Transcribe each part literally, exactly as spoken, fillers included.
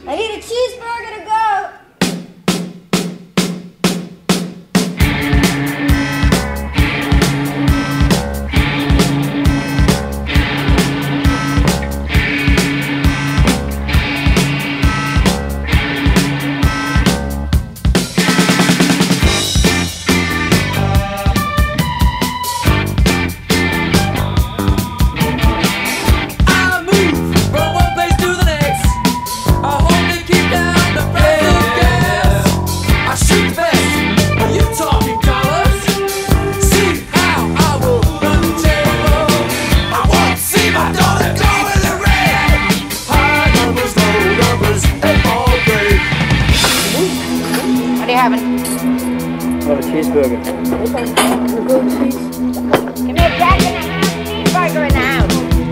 I need a cheeseburger to go. What are you having? I have a cheeseburger. Okay. Go cheese. Give me a jack in the house, cheeseburger in the house.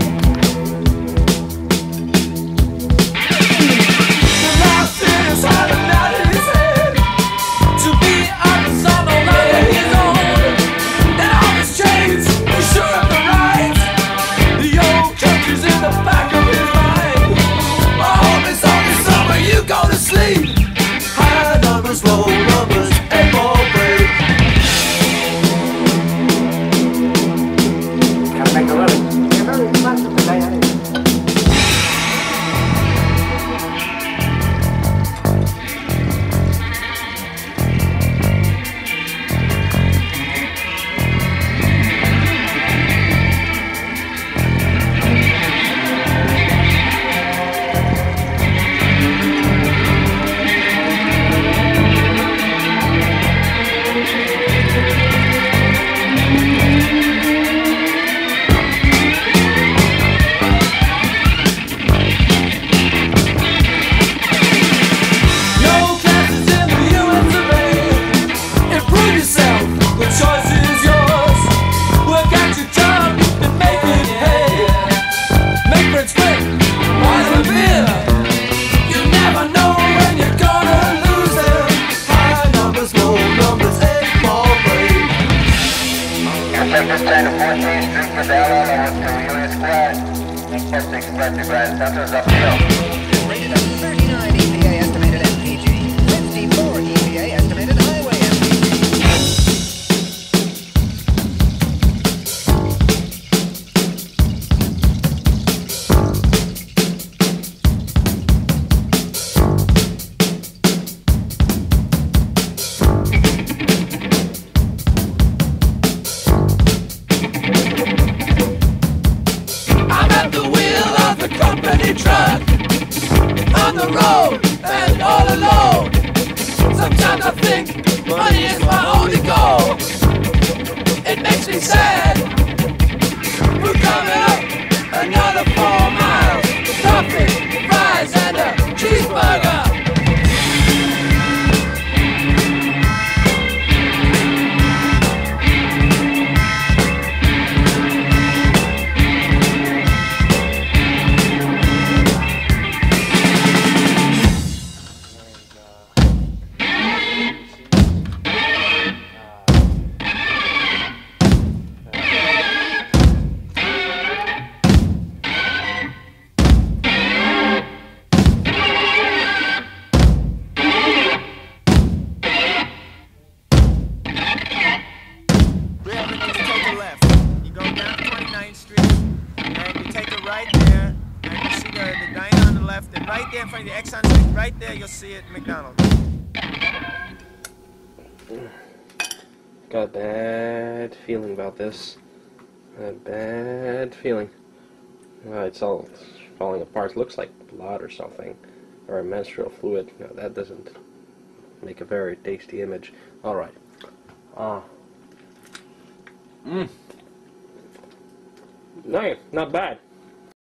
The last is all about his head. To be honest, on the line of his own. And all his chains, he's sure of the right. The old church is in the back of his mind. My home is on the summer, you go to sleep. High numbers, low numbers, and more break. Gotta make a living. You're very expensive today, honey. Take this train to fourteenth Street for down on to Union Square. Request to express to Grand Center is uphill. Rated at thirty-nine E P A estimated M P G, fifty-four E P A estimated highway M P G. Truck on the road and all alone. Sometimes I think money is my only goal. It makes me sad. We're coming up another four miles. Coffee, fries, and a cheeseburger. Right there, and you see the, the diner on the left, and right there in front of the Exxon Street, right there you'll see it, McDonald's. Got a bad feeling about this. A bad feeling. Uh, it's all falling apart. It looks like blood or something, or a menstrual fluid. No, that doesn't make a very tasty image. All right. Ah. Uh, mmm. No, not bad.